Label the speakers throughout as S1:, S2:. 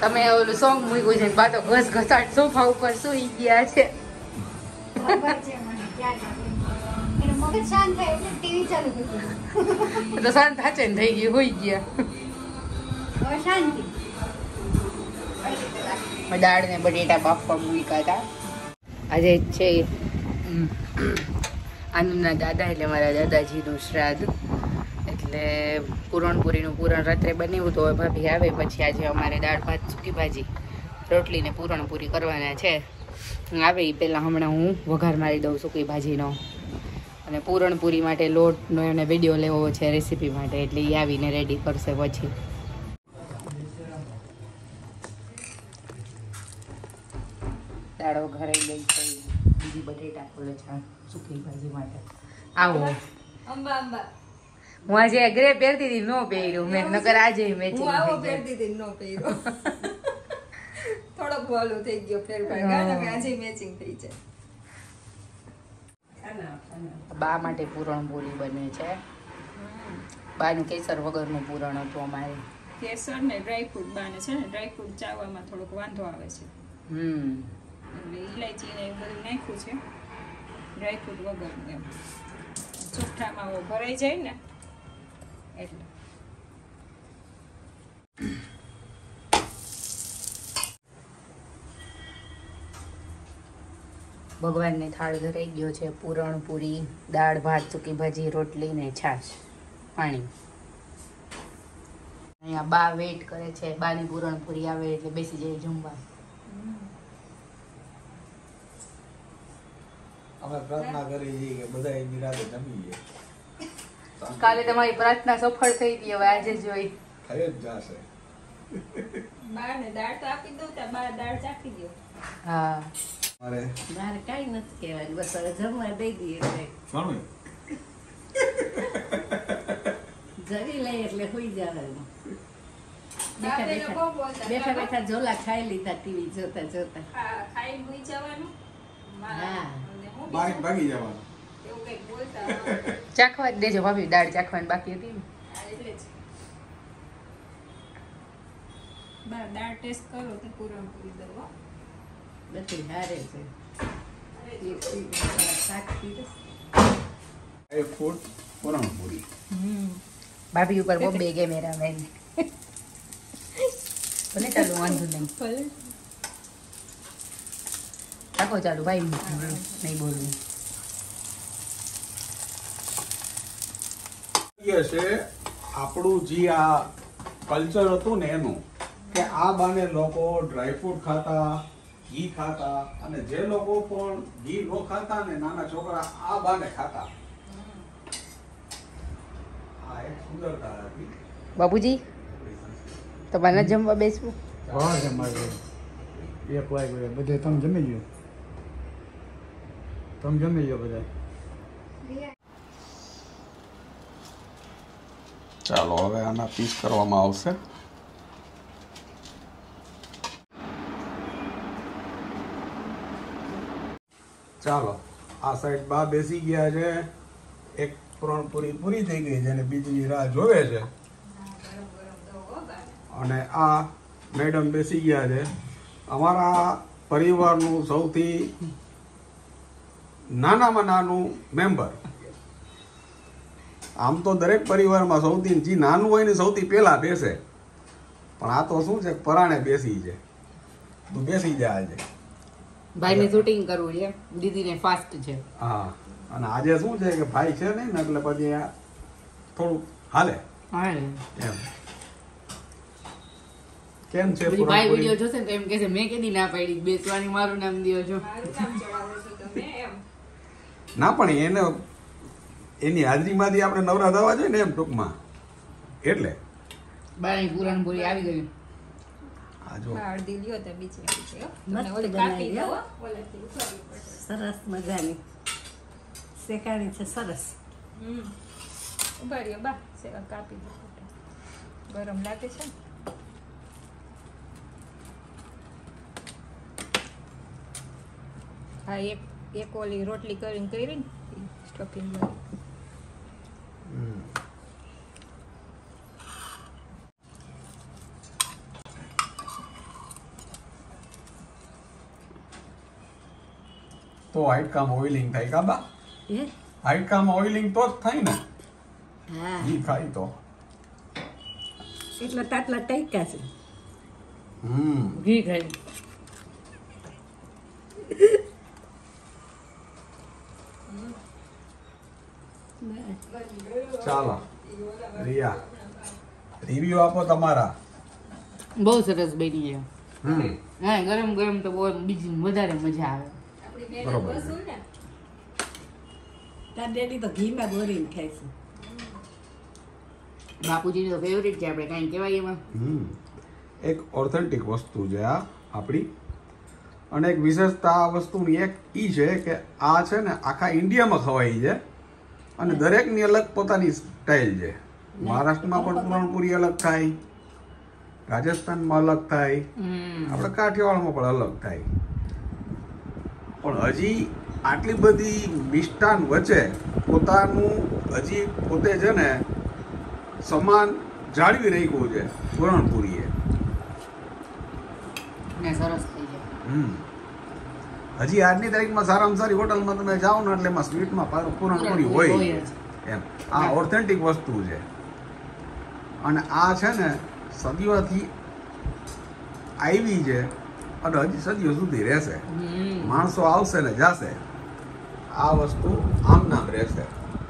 S1: તમે ઓલું સોંગ મૂક્યું છે બાતો ઘસ ઘસાટ સોફા ઉપર સુઈ ગયા છે. તો શાંત થાચે ને થઈ ગયું હોઈ ગયા. દાળ ને બટેટા બાફવા મૂક્યા હતા. આજે છે આનંદના દાદા એટલે મારા દાદાજીનું શ્રાદ્ધ એટલે પૂરણપુરીનું પૂરણ રાત્રે બનાવ્યું તો ભાભી આવે પછી આજે અમારે દાળ ભાત સૂકી ભાજી રોટલી ને પૂરણપુરી કરવાના છે. આવે એ પહેલાં હમણાં હું વઘાર મારી દઉં સૂકી ભાજીનો અને પૂરણપુરી માટે લોટનો એને વિડીયો લેવો છે રેસીપી માટે એટલે એ આવીને રેડી કરશે પછી. દાળ વઘારાઈ ગઈ છે બીજી બટેટા ખોલે છે સૂકી ભાજી માટે. આવો હું આજે ગ્રે પહેરતી હતી નો પહેર્યું મેં નકર આજે મેચિંગ
S2: પહેરતી હતી નો પહેર્યો થોડોક બોલું થઈ ગયો ફેરફાર આજે મેચિંગ થઈ છે.
S1: બા માટે પૂરણપુરી બને છે. બાનું કેસર વગરનું પૂરણ હતું અમારે.
S2: કેસર ને ડ્રાયફ્રૂટ બાને છે ને ડ્રાયફ્રૂટ ચાવવામાં થોડોક વાંધો આવે છે એટલે ઇલાયચી ને એવું બધું નાખ્યું છે ડ્રાયફ્રૂટ વગરનું એમ ચોખ્ઠામાં ભરાઈ જાય ને એટલે.
S1: ભગવાનને થાળ ધરાઈ ગયો છે. પૂરણપુરી દાળ ભાત સૂકી ભાજી રોટલી ને છાશ પાણી. અહીંયા બા વેઇટ કરે છે બાની પૂરણપુરી આવે એટલે બેસી જાય જમવા.
S3: અમે પ્રાર્થના કરી છે કે બધા નિરાતે જમીએ.
S1: કાલે તમારી પ્રાર્થના સફળ થઈ ગઈ હવે આજે જોઈ
S3: થઈ જ જશે.
S2: બાને દાળ તો આપી દઉં ત્યાં બા દાળ ચાખી દો.
S1: હા
S3: મારે
S4: મારે કઈ નથી કહેવાનું બસ હવે જમવા દઈ દઈએ એટલે
S3: ઘણું
S4: જરી લઈ એટલે હોઈ જવાનું.
S2: બા પેલો બહુ બોલતા.
S4: બેઠા બેઠા ઝોલા ખાઈ લીધા ટીવી જોતા જોતા.
S2: ખાઈ ભૂઈ જવાનું
S4: હા.
S2: અને હું
S3: બાઈક ભાગી જવાનું.
S2: એવું કંઈક બોલતા
S1: ચાખવા જ દેજો ભાભી દાળ ચાખવાની બાકી હતી ને.
S2: એટલે જ બા દાળ ટેસ્ટ કરો તો પૂરણપુરી દો.
S4: બધું હારે છે. શાક પીરસ.
S3: એક ફૂટ પૂરણપુરી.
S1: ભાભી ઉપર બહુ બે કેમેરા મેન ભલે ચાલુ વાંધો નહીં.
S2: ભલે
S1: રાખો ચાલુ ભાઈ નહીં બોલવું.
S3: છે આપણું જે આ કલ્ચર હતું ને એનું કે આ બાને લોકો ડ્રાયફ્રૂટ ખાતા ઘી ખાતા અને જે લોકો પણ ઘી ન ખાતા ને નાના છોકરા આ બાને ખાતા. આ એક સુંદરતા હતી.
S1: બાબુજી તમારે જમવા બેસવું?
S5: હા જમાડે 1 વાગ્યે બધે તમે જમી ગયો. તમે જમી ગયો બધા.
S3: ચાલો હવે આના પીસ કરવામાં આવશે. ચાલો આ સાઈડ બા બેસી ગયા છે. એક પૂરણપુરી પૂરી થઈ ગઈ છે અને બીજીની રાહ જોવે છે. અને આ મેડમ બેસી ગયા છે. અમારા પરિવારનું સૌથી નાનામાં નાનું મેમ્બર. આમ તો દરેક પરિવારમાં સૌથી જે નાનું હોય ને સૌથી પહેલા બેસે પણ આ તો શું છે પરાણે બેસી છે. તું બેસી જા આજે.
S1: ભાઈને શૂટિંગ કરવું છે દીદીને ફાસ્ટ છે.
S3: હા અને આજે શું છે કે ભાઈ છે નહીં ને એટલે પછી આ થોડું હાલે
S1: હા
S3: એમ. કેમ છે
S1: પછી ભાઈ વિડીયો જોશે ને તો એમ કહેશે મેં કીધી ના પાડી બેસવાની મારું નામ દિયો છો.
S2: મારું નામ ચડાવો છો તમે એમ.
S3: ના પણ એને એની હાજરીમાંથી આપણે નવરા થવા જોઈએ ને એમ ટૂંકમાં એટલે
S1: બાની પૂરણપુરી આવી ગઈ.
S3: આ જો
S2: અડધી લ્યો તો બીજી આવી છે.
S4: મસ્ત
S2: ઓલી
S4: બનાવી
S2: કાપી દો
S4: હો.
S2: ઓલેથી ઉપાડી પડશે.
S4: સરસ મજાની શેકાણી છે સરસ.
S2: ઉભા રહ્યો બા કાપી દો. ગરમ લાગે છે ને? હા એક ઓલી રોટલી કરીને સ્ટફિંગ
S3: તો હાડકામાં ઓઇલિંગ થાય કાબા
S4: હે
S3: હાડકામાં ઓઇલિંગ તો જ થાય ને
S4: હા
S3: ઘી ખાય તો
S4: એટલા તાટલા ટાઈકા છે
S1: ઘી ખાઈ
S3: ચાલો રિયા રિવ્યુ આપો તમારા
S1: બહુ સરસ બની છે
S3: હમ
S1: હા ગરમ ગરમ તો બહુ બીજી વધારે મજા આવે
S3: બરોબર
S4: તાર ડેડી તો ઘીમાં બોરીને ખાય છે
S1: બાપુજી તો ફેવરેટ છે આપણે કાંઈ કહેવાય એમાં
S3: એક ઓથેન્ટિક વસ્તુ છે આ આપણી અને એક વિશેષતા આ વસ્તુની એક ઈ છે કે આ છે ને આખા ઇન્ડિયામાં ખવાય છે અને દરેકની અલગ પોતાની સ્ટાઇલ છે મહારાષ્ટ્રમાં પણ પૂરણપુરી અલગ થાય રાજસ્થાનમાં અલગ થાય આપણે કાઠિયાવાડમાં પણ અલગ થાય પણ હજી આટલી બધી મિષ્ટાન વચ્ચે પોતાનું હજી પોતે છે ને સમાન જાળવી રાખ્યું છે પૂરણપુરીએ
S1: ને સરસ થઈ જાય
S3: હજી આજની તારીખમાં સારામાં સારી હોટલમાં તમે જાઓ ને એટલે એમાં સ્વીટમાં પૂરણપુરી હોય એમ આ ઓથેન્ટિક વસ્તુ છે અને આ છે ને સદીઓથી આવી છે અને હજી સદીઓ સુધી રહેશે માણસો આવશે ને જશે આ વસ્તુ આમ નામ રહેશે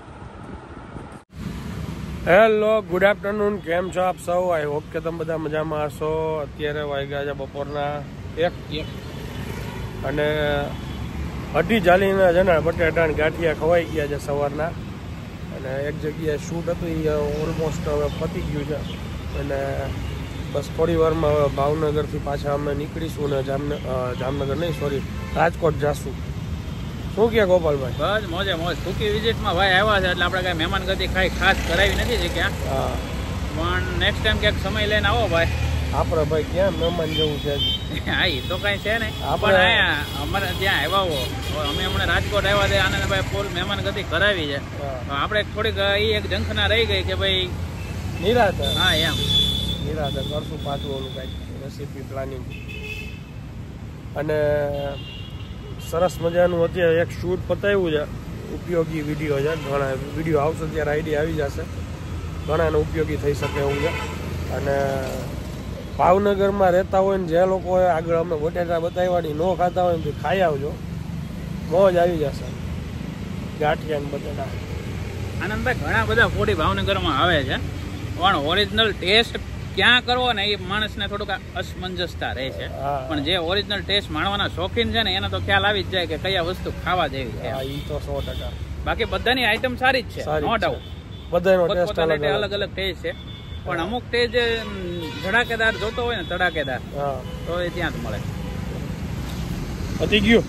S5: હેલો ગુડ આફ્ટરનૂન કેમ છો આપ સૌ આઈ હોપ કે તમે બધા મજામાં હશો અત્યારે વાગ્યા છે બપોરના 1 અને અઢી ચાલીના છે ને બટેટા ગાંઠિયા ખવાઈ ગયા છે સવારના અને એક જગ્યાએ શૂટ હતું એ ઓલમોસ્ટ હવે પતી ગયું છે અને બસ થોડી વારમાં હવે ભાવનગરથી પાછા અમે નીકળીશું ને જામનગર નહીં સોરી રાજકોટ જાશું શું કહે ગોપાલભાઈ
S6: બસ મોજે મોજ ટૂંકી વિઝિટમાં ભાઈ આવ્યા છે એટલે આપણે કાંઈ મહેમાન ગતિ ખાઈ ખાસ કરાવી નથી છે ક્યાં
S5: હા
S6: પણ નેક્સ્ટ ટાઈમ ક્યાંક સમય લઈને આવો ભાઈ
S5: આપણે ભાઈ ક્યાં મહેમાન જવું છે
S6: હા એ તો કાંઈ છે નહીં
S5: આપણે-
S6: પણ અહીંયા અમારે ત્યાં આવ્યા હો અમે હમણાં રાજકોટ આવ્યા છે આનંદભાઈ ફૂલ મહેમાન ગતિ કરાવી છે
S5: હા.
S6: તો આપણે થોડીક એ એક ઝંખના રહી ગઈ કે ભાઈ
S5: નિરાતે
S6: હા એમ
S5: નિરાતે કરશું પાછું ઓલું કાંઈક રેસીપી પ્લાનિંગ અને સરસ મજાનું અત્યારે એક શૂટ પતાવ્યું છે ઉપયોગી વિડીયો છે ઘણા વિડીયો આવશે ત્યારે આઈડિયા આવી જશે ઘણાને ઉપયોગી થઈ શકે એવું છે અને ભાવનગરમાં રહેતા હોય ને જે લોકોએ આગળ અમે બટેટા બતાવવાની ન ખાતા હોય ને તો ખાઈ આવજો મોજ આવી જશે ગાંઠિયા ને બટેટા
S6: આનંદભાઈ ઘણા બધા ફૂડી ભાવનગરમાં આવે છે પણ ઓરિજિનલ ટેસ્ટ ક્યાં કરવો ને એ માણસને થોડુંક અસમંજસતા રહે છે
S5: હા.
S6: પણ જે ઓરિજિનલ ટેસ્ટ માણવાના શોખીન છે ને એને તો ખ્યાલ આવી જ જાય કે કયા વસ્તુ ખાવા જેવી છે
S5: હા એ તો 100%.
S6: બાકી બધાની આઈટમ સારી જ છે
S5: સારી
S6: નો
S5: જ છે.
S6: ડાઉટ
S5: બધાનો ટેસ્ટ
S6: પોતપોતાની
S5: અલગ
S6: અલગ અલગ ટેસ્ટ છે પણ અમુક ટેસ્ટ ધડાકેદાર જોતો હોય ને ધડાકેદાર
S5: હા
S6: તો એ ત્યાં જ મળે
S5: પતી ગયું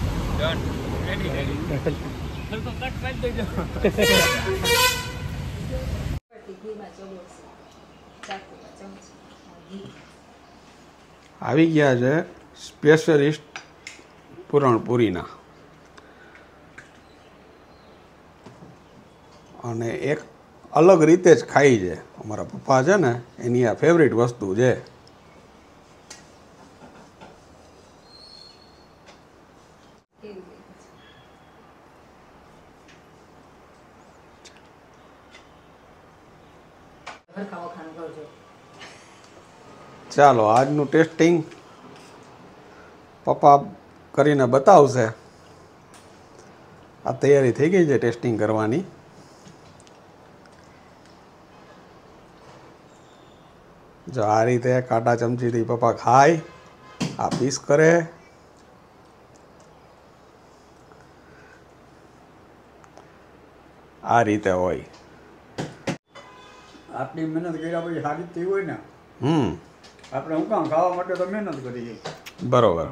S3: આવી ગયા છે સ્પેશિયલિસ્ટ પૂરણપુરીના અને એક અલગ રીતે જ ખાઈ છે અમારા પપ્પા છે ને એની આ ફેવરિટ વસ્તુ છે ચાલો આજનું ટેસ્ટિંગ પપ્પા કરીને બતાવશે આ તૈયારી થઈ ગઈ છે ટેસ્ટિંગ કરવાની જો આ રીતે કાંટા ચમચીથી પપ્પા ખાય આ પીસ કરે આ રીતે હોય
S7: આપણી મહેનત કર્યા પછી સારી થઈ હોય ને
S3: હમ
S7: આપણે હું કામ ખાવા માટે તો મહેનત કરી
S3: બરોબર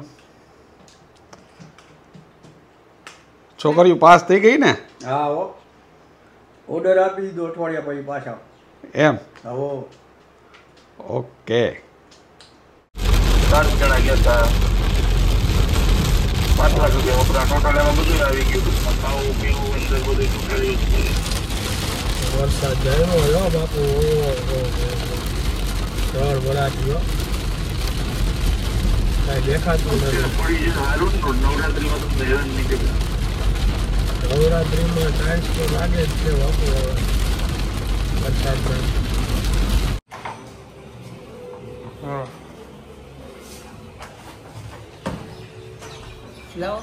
S3: છોકરીઓ પાસ થઈ ગઈ ને
S7: હા હો ઓર્ડર આપી દીધો અઠવાડિયા પછી પાછા
S3: એમ
S7: હો
S3: ઓકે
S8: સારું જણા ગયા હતા 5 લાખ રૂપિયા વપરા ટોટલ એમાં બધું આવી ગયું ખાવું પીવું અંદર બધું ચૂકાવ્યું
S5: વરસાદ ગયો હો બાપુ જળ ભરાતી હો કાંઈ દેખાતું નથી.
S8: પડી જાય સારું ને નવરાત્રીમાં તમને હેરાન નહીં કરે.
S5: નવરાત્રીમાં ટાઈલ્સ તો લાગે જ છે બાપુ હવે વરસાદમાં. હા
S1: લાવો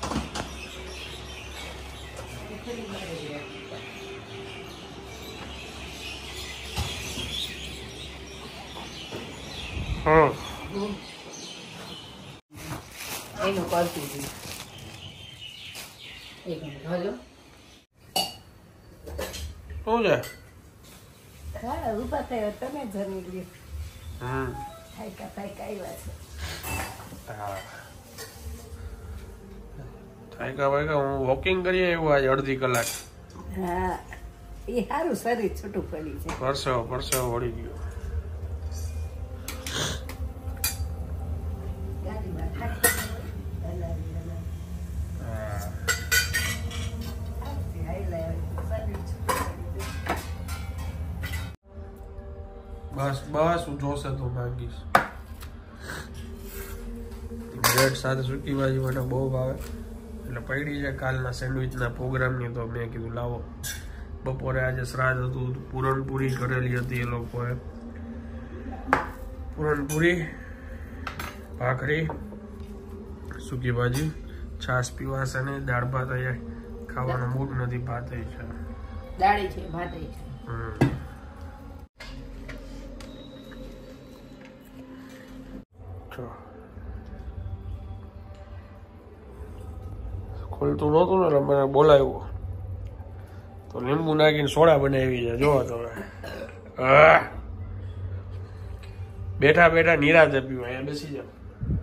S5: હા
S1: એનું કરતું હતું. એક મિનિટ હલો.
S5: શું છે?
S4: હા ઊભા થયો તમે જમી લ્યો.
S5: હમ
S4: થાયકા આવ્યા છે.
S5: હા થાયકા વાયકા હું વોકિંગ કરીએ એવું આજે અડધી કલાક.
S4: હા એ સારું શરીર છૂટું પડી છે.
S5: પરસેવો વળી ગયો.
S4: ગાડીમાં થાકી હલાવી
S5: હા
S4: શરીર છૂટું પડી
S5: બસ હું જોશે તો માંગીશ. બ્રેડ સાથે સૂકી ભાજી મને બહુ ભાવે એટલે પડી છે કાલના સેન્ડવિચના પ્રોગ્રામની. તો મેં કીધું લાવો બપોરે આજે શ્રાદ્ધ હતું, પૂરણપૂરી કરેલી હતી એ લોકોએ. પૂરણપૂરી, ભાખરી, સૂકી ભાજી, છાશ પીવાશે ને દાળ ભાત અહીંયા ખાવાનો મૂડ નથી. ભાત છે,
S1: દાળી છે, ભાત છે. ખોલતું નહોતું ને મને બોલાવ્યું તો લીંબુ નાખીને સોડા બનાવી છે. જોવો તમે બેઠા બેઠા નિરાતે પીવું. અહીંયા બેસી જાઓ.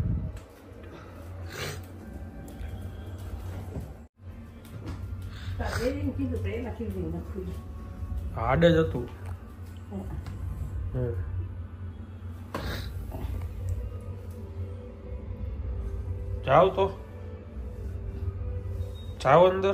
S4: કીધું તો એમાં કીધું નથી.
S5: હાડ જ હતું. જાઓ તો જાઓ અંદર.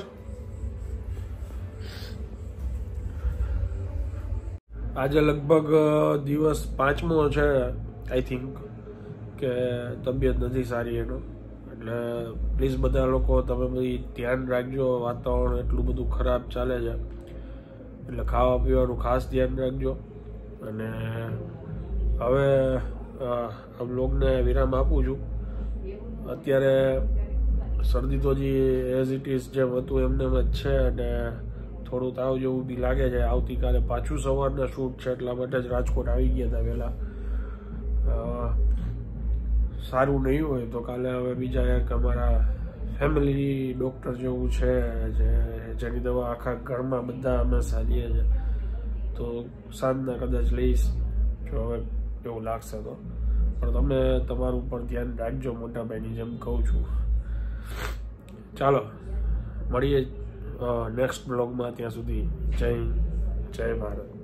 S5: આજે લગભગ દિવસ 5મો છે આઈ થિંક કે તબિયત નથી સારી એનો. એટલે પ્લીઝ બધા લોકો તમે બધી ધ્યાન રાખજો. વાતાવરણ એટલું બધું ખરાબ ચાલે છે એટલે ખાવા પીવાનું ખાસ ધ્યાન રાખજો. અને હવે આ બ્લોગને વિરામ આપું છું. અત્યારે શરદી તો જે એઝ ઇટ ઇઝ જેમ હતું એમને જ છે અને થોડું તાવ જેવું બી લાગે છે. આવતીકાલે પાછું સવારના શૂટ છે એટલા માટે જ રાજકોટ આવી ગયા હતા વહેલા. સારું નહીં હોય તો કાલે હવે બીજા એક અમારા ફેમિલી ડૉક્ટર જેવું છે જેની દવા આખા ઘરમાં બધા અમે સાલીએ છીએ. તો સાંજના કદાચ લઈશ જો હવે એવું લાગશે તો. પણ તમે તમારું પર ધ્યાન રાખજો મોટા ભાઈની જેમ કહું છું. ચાલો મળીએ નેક્સ્ટ બ્લોગમાં. ત્યાં સુધી જય ભારત.